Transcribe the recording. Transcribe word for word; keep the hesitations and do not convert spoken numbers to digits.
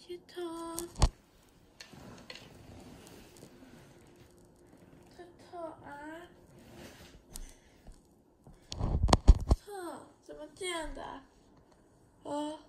cheeto， cheeto 啊，操，怎么这样的？啊！